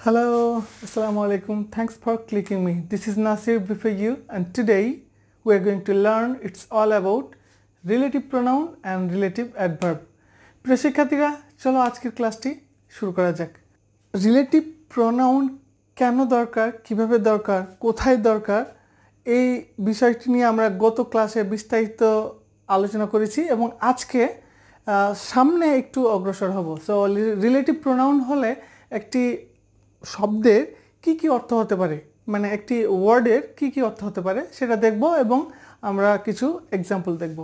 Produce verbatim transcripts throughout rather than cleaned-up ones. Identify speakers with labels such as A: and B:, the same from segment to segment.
A: Hello, Assalamu alaikum. Thanks for clicking me. This is Nasirs before you, and today we are going to learn it's all about relative pronoun and relative adverb. প্রিয় শিক্ষার্থীরা, চলো আজকের ক্লাসটি শুরু করা যাক। Relative pronoun কেন দরকার, কিভাবে দরকার, কোথায় দরকার, এই বিষয়টি নিয়ে আমরা গত ক্লাসে বিস্তারিত আলোচনা করেছি এবং আজকে সামনে একটু অগ্রসর হব। সো রিলেটিভ প্রোনাউন হলে একটি শব্দের কি কি অর্থ হতে পারে, মানে একটি ওয়ার্ডের কি কি অর্থ হতে পারে সেটা দেখব এবং আমরা কিছু এক্সাম্পল দেখব।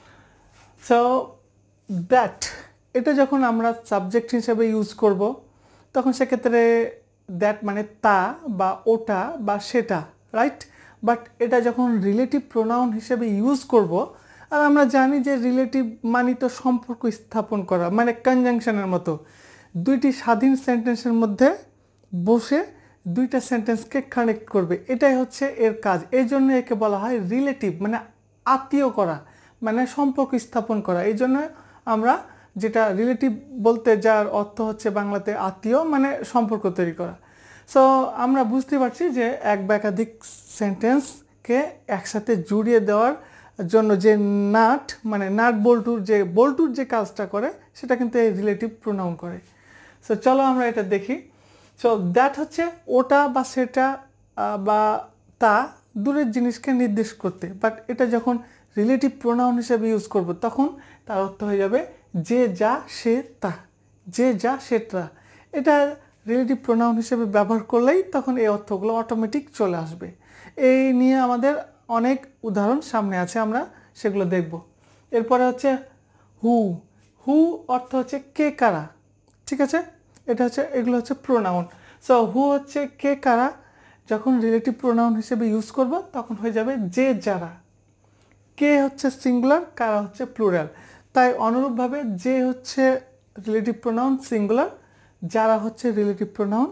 A: সো দ্যাট এটা যখন আমরা সাবজেক্ট হিসেবে ইউজ করব তখন সেক্ষেত্রে দ্যাট মানে তা বা ওটা বা সেটা, রাইট। বাট এটা যখন রিলেটিভ প্রোনাউন হিসেবে ইউজ করব, আর আমরা জানি যে রিলেটিভ মানে তো সম্পর্ক স্থাপন করা, মানে কনজাংশনের মতো দুইটি স্বাধীন সেন্টেন্সের মধ্যে বসে দুইটা সেন্টেন্সকে কানেক্ট করবে, এটাই হচ্ছে এর কাজ। এই জন্য একে বলা হয় রিলেটিভ, মানে আত্মীয় করা, মানে সম্পর্ক স্থাপন করা। এই জন্য আমরা যেটা রিলেটিভ বলতে যার অর্থ হচ্ছে বাংলাতে আত্মীয়, মানে সম্পর্ক তৈরি করা। সো আমরা বুঝতে পারছি যে এক বা একাধিক সেন্টেন্সকে একসাথে জুড়িয়ে দেওয়ার জন্য যে নাট, মানে নাট বল্টুর যে বল্টুর যে কাজটা করে সেটা কিন্তু এই রিলেটিভ প্রোনাউন করে। সো চলো আমরা এটা দেখি। সো দ্যাট হচ্ছে ওটা বা সেটা বা তা দূরের জিনিসকে নির্দেশ করতে, বাট এটা যখন রিলেটিভ প্রোনাউন হিসেবে ইউজ করব তখন তার অর্থ হয়ে যাবে যে যা সে তা, যে যা সে তা। এটা রিলেটিভ প্রোনাউন হিসেবে ব্যবহার করলেই তখন এই অর্থগুলো অটোমেটিক চলে আসবে। এই নিয়ে আমাদের অনেক উদাহরণ সামনে আছে, আমরা সেগুলো দেখব। এরপরে হচ্ছে হু। হু অর্থ হচ্ছে কে কারা, ঠিক আছে। এটা হচ্ছে এগুলো হচ্ছে প্রোনাউন। সো হু হচ্ছে কে কারা, যখন রিলেটিভ প্রোনাউন হিসেবে ইউজ করব তখন হয়ে যাবে যে যারা। কে হচ্ছে সিঙ্গুলার, কারা হচ্ছে প্লুরাল, তাই অনুরূপভাবে যে হচ্ছে রিলেটিভ প্রোনাউন সিঙ্গুলার, যারা হচ্ছে রিলেটিভ প্রোনাউন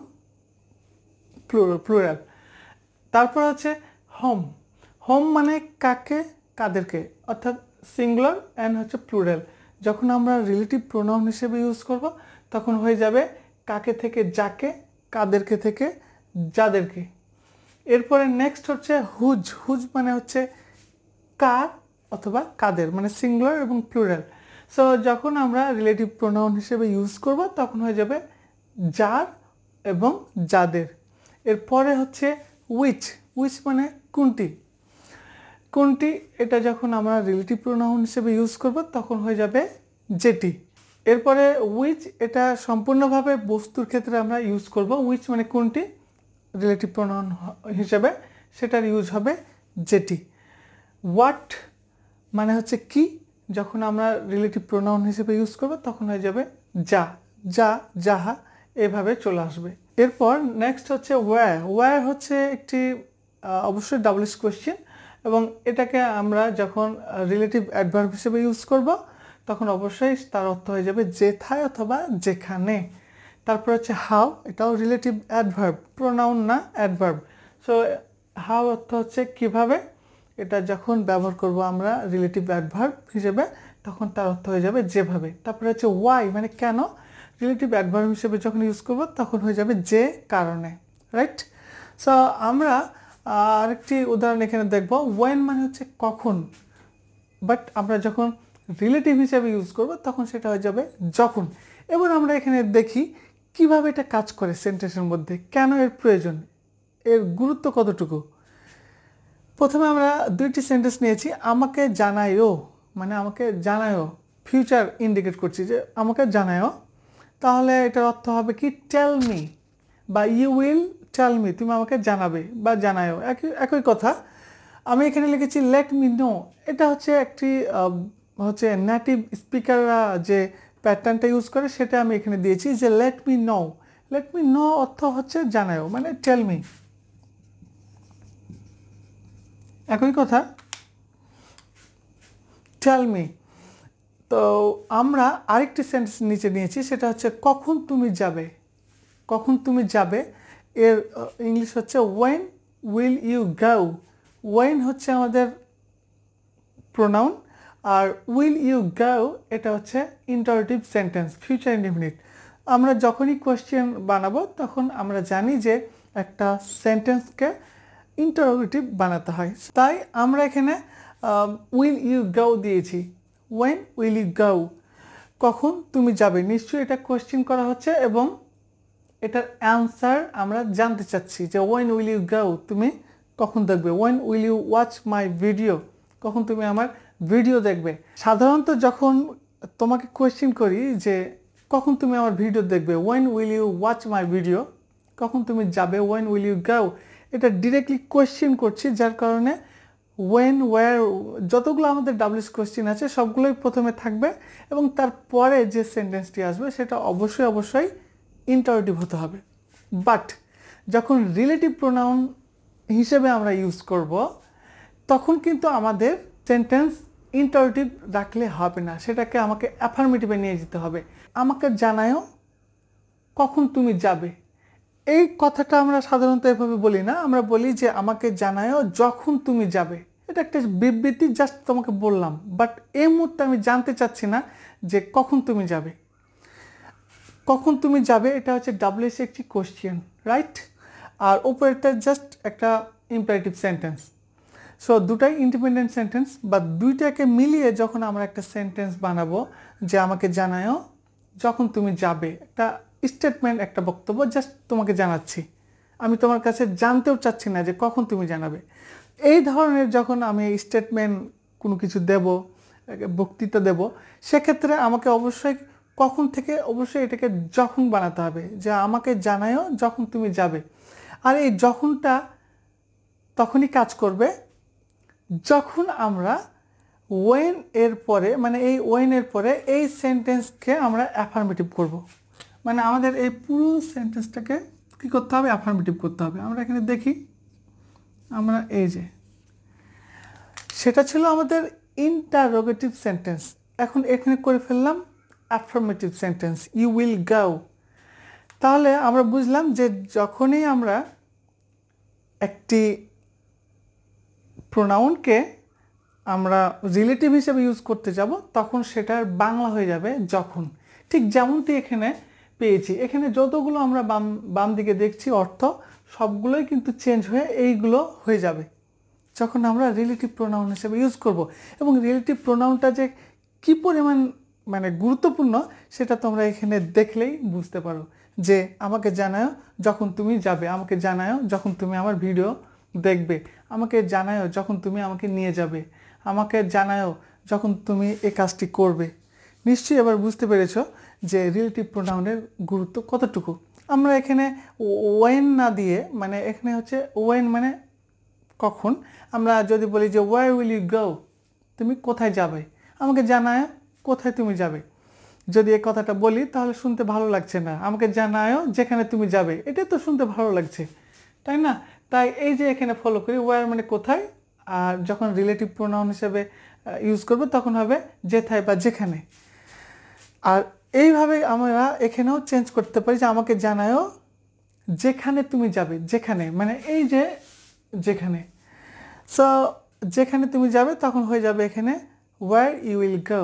A: প্লুরাল। তারপর হচ্ছে হোম। হোম মানে কাকে, কাদেরকে, অর্থাৎ সিঙ্গুলার অ্যান্ড হচ্ছে প্লুরাল। যখন আমরা রিলেটিভ প্রোনাউন হিসেবে ইউজ করব তখন হয়ে যাবে কাকে থেকে যাকে, কাদেরকে থেকে যাদেরকে। এরপরে নেক্সট হচ্ছে হুজ। হুজ মানে হচ্ছে কার অথবা কাদের, মানে সিঙ্গুলার এবং প্লুরাল। সো যখন আমরা রিলেটিভ প্রোনাউন হিসেবে ইউজ করব তখন হয়ে যাবে যার এবং যাদের। এরপরে হচ্ছে উইচ। উইচ মানে কোনটি। কোনটি এটা যখন আমরা রিলেটিভ প্রোনাউন হিসেবে ইউজ করব তখন হয়ে যাবে যেটি। এরপরে উইচ এটা সম্পূর্ণভাবে বস্তুর ক্ষেত্রে আমরা ইউজ করব। উইচ মানে কোনটি, রিলেটিভ প্রোনাউন হিসেবে সেটার ইউজ হবে যেটি। হোয়াট মানে হচ্ছে কি, যখন আমরা রিলেটিভ প্রোনাউন হিসেবে ইউজ করব তখন হয়ে যাবে যা, যা, যাহা, এভাবে চলে আসবে। এরপর নেক্সট হচ্ছে ওয়্যার। ওয়্যার হচ্ছে একটি অবশ্যই ডাবল এস কোয়েশ্চেন এবং এটাকে আমরা যখন রিলেটিভ অ্যাডভার্ব হিসেবে ইউজ করব তখন অবশ্যই তার অর্থ হয়ে যাবে যেথায় অথবা যেখানে। তারপর হচ্ছে হাউ, এটাও রিলেটিভ অ্যাডভার্ব, প্রোনাউন না অ্যাডভার্ব। সো হাউ অর্থ হচ্ছে কিভাবে, এটা যখন ব্যবহার করব আমরা রিলেটিভ অ্যাডভার্ব হিসেবে তখন তার অর্থ হয়ে যাবে যেভাবে। তারপরে হচ্ছে ওয়াই মানে কেন, রিলেটিভ অ্যাডভার্ব হিসেবে যখন ইউজ করব তখন হয়ে যাবে যে কারণে, রাইট। সো আমরা আরেকটি উদাহরণ এখানে দেখব। ওয়েন মানে হচ্ছে কখন, বাট আমরা যখন রিলেটিভ হিসেবে ইউজ করব তখন সেটা হয়ে যাবে যখন। এবার আমরা এখানে দেখি কিভাবে এটা কাজ করে সেন্টেন্সের মধ্যে, কেন এর প্রয়োজন, এর গুরুত্ব কতটুকু। প্রথমে আমরা দুইটি সেন্টেন্স নিয়েছি। আমাকে জানায়ও মানে আমাকে জানায়ও, ফিউচার ইন্ডিকেট করছি যে আমাকে জানায়ও, তাহলে এটার অর্থ হবে কি টেল মি বা ইউ উইল টেল মি, তুমি আমাকে জানাবে বা জানায়ও, একই একই কথা। আমি এখানে লিখেছি লেট মি নো, এটা হচ্ছে একটি হচ্ছে নেটিভ স্পিকাররা যে প্যাটার্নটা ইউজ করে সেটা আমি এখানে দিয়েছি যে let me know. Let me know অর্থ হচ্ছে জানায়ও, মানে টেল মি, একই কথা, টেল মি। তো আমরা আরেকটি সেন্টেন্স নিচে নিয়েছি, সেটা হচ্ছে কখন তুমি যাবে। কখন তুমি যাবে এর ইংলিশ হচ্ছে when will you go. When হচ্ছে আমাদের প্রোনাউন আর উইল ইউ গো এটা হচ্ছে ইন্টারোগেটিভ সেন্টেন্স, ফিউচার ইনডিফিনিট। আমরা যখনই কোয়েশ্চেন বানাবো তখন আমরা জানি যে একটা সেন্টেন্সকে ইন্টারোগেটিভ বানাতে হয়, তাই আমরা এখানে উইল ইউ গো দিয়েছি। ওয়েন উইল ইউ গো, কখন তুমি যাবে। নিশ্চয়ই এটা কোয়েশ্চেন করা হচ্ছে এবং এটার অ্যান্সার আমরা জানতে চাচ্ছি যে ওয়েন উইল ইউ গো, তুমি কখন দেখবে। When will you watch my video, কখন তুমি আমার ভিডিও দেখবে। সাধারণত যখন তোমাকে কোয়েশ্চেন করি যে কখন তুমি আমার ভিডিও দেখবে, when will you watch my video, কখন তুমি যাবে, ওয়েন উইল ইউ গো, এটা ডিরেক্টলি কোয়েশ্চেন করছি, যার কারণে ওয়েন ওয়্যার যতগুলো আমাদের ডাব্লিউএস কোয়েশ্চেন আছে সবগুলোই প্রথমে থাকবে এবং তারপরে যে সেন্টেন্সটি আসবে সেটা অবশ্যই অবশ্যই ইন্টারোগেটিভ হতে হবে। বাট যখন রিলেটিভ প্রোনাউন হিসেবে আমরা ইউজ করব তখন কিন্তু আমাদের সেন্টেন্স ইন্টারোগেটিভ রাখলে হবে না, সেটাকে আমাকে অ্যাফার্মেটিভে নিয়ে যেতে হবে। আমাকে জানায়ও কখন তুমি যাবে, এই কথাটা আমরা সাধারণত এভাবে বলি না, আমরা বলি যে আমাকে জানায়ও যখন তুমি যাবে। এটা একটা বিবৃতি, জাস্ট তোমাকে বললাম, বাট এই মুহূর্তে আমি জানতে চাচ্ছি না যে কখন তুমি যাবে। কখন তুমি যাবে এটা হচ্ছে ডাব্লিউএস একটি কোশ্চেন, রাইট? আর উপরেরটা জাস্ট একটা ইম্পারেটিভ সেন্টেন্স। সো দুটাই ইন্ডিপেন্ডেন্ট সেন্টেন্স, বা দুইটাকে মিলিয়ে যখন আমরা একটা সেন্টেন্স বানাবো যে আমাকে জানায়ও যখন তুমি যাবে, একটা স্টেটমেন্ট, একটা বক্তব্য, জাস্ট তোমাকে জানাচ্ছি, আমি তোমার কাছে জানতেও চাচ্ছি না যে কখন তুমি জানাবে। এই ধরনের যখন আমি স্টেটমেন্ট কোনো কিছু দেব, বক্তৃতা দেব, সেক্ষেত্রে আমাকে অবশ্যই কখন থেকে অবশ্যই এটাকে যখন বানাতে হবে, যে আমাকে জানায়ও যখন তুমি যাবে। আর এই যখনটা তখনই কাজ করবে যখন আমরা ওয়েন এর পরে, মানে এই ওয়েন এর পরে এই সেন্টেন্সকে আমরা অ্যাফার্মেটিভ করব। মানে আমাদের এই পুরো সেন্টেন্সটাকে কী করতে হবে? অ্যাফার্মেটিভ করতে হবে। আমরা এখানে দেখি, আমরা এই যে সেটা ছিল আমাদের ইন্টারোগেটিভ সেন্টেন্স, এখন এখানে করে ফেললাম affirmative sentence, you will go. তাহলে আমরা বুঝলাম যে যখনই আমরা একটি প্রোনাউনকে আমরা রিলেটিভ হিসেবে ইউজ করতে যাব তখন সেটার বাংলা হয়ে যাবে যখন। ঠিক যেমনটি এখানে পেয়েছি, এখানে যতগুলো আমরা বাম বাম দিকে দেখছি অর্থ সবগুলোই কিন্তু চেঞ্জ হয়ে এইগুলো হয়ে যাবে যখন আমরা রিলেটিভ প্রোনাউন হিসেবে ইউজ করব। এবং রিলেটিভ প্রোনাউনটা যে কী পরিমাণ মানে গুরুত্বপূর্ণ সেটা তোমরা এখানে দেখলেই বুঝতে পারো। যে আমাকে জানাও যখন তুমি যাবে, আমাকে জানাও যখন তুমি আমার ভিডিও দেখবে, আমাকে জানাও যখন তুমি আমাকে নিয়ে যাবে, আমাকে জানাও যখন তুমি এই কাজটি করবে। নিশ্চয়ই এবার বুঝতে পেরেছো যে রিলেটিভ প্রোনাউনের গুরুত্ব কতটুকু। আমরা এখানে ওয়েন না দিয়ে, মানে এখানে হচ্ছে ওয়েন মানে কখন, আমরা যদি বলি যে ওয়ার উইল ইউ গো, তুমি কোথায় যাবে, আমাকে জানাও কোথায় তুমি যাবে। যদি এই কথাটা বলি তাহলে শুনতে ভালো লাগছে না, আমাকে জানাও যেখানে তুমি যাবে, এটা তো শুনতে ভালো লাগছে, তাই না? তাই এই যে এখানে ফলো করি, ওয়ার মানে কোথায়, আর যখন রিলেটিভ প্রোনাউন হিসেবে ইউজ করবে তখন হবে যেথায় বা যেখানে। আর এইভাবে আমরা এখানেও চেঞ্জ করতে পারি যে আমাকে জানাও যেখানে তুমি যাবে, যেখানে মানে এই যে যেখানে। সো যেখানে তুমি যাবে তখন হয়ে যাবে এখানে where you will go.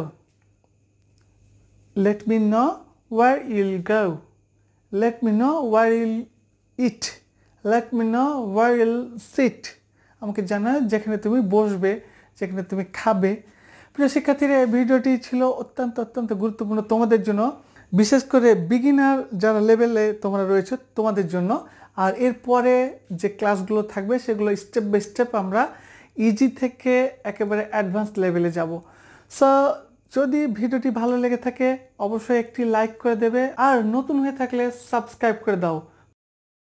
A: Let me know where you will go, let me know where you'll eat, let me know where you'll sit. আমাকে জানাও যেখানে তুমি বসবে, যেখানে তুমি খাবে। প্রিয় শিক্ষার্থীরা, এই ভিডিওটি ছিল অত্যন্ত অত্যন্ত গুরুত্বপূর্ণ তোমাদের জন্য, বিশেষ করে বিগিনার যারা লেভেলে তোমরা রয়েছে তোমাদের জন্য। আর এরপরে যে ক্লাসগুলো থাকবে সেগুলো স্টেপ বাই স্টেপ আমরা ইজি থেকে একেবারে অ্যাডভান্স লেভেলে যাব। সো যদি ভিডিওটি ভালো লেগে থাকে অবশ্যই একটি লাইক করে দেবে, আর নতুন হয়ে থাকলে সাবস্ক্রাইব করে দাও।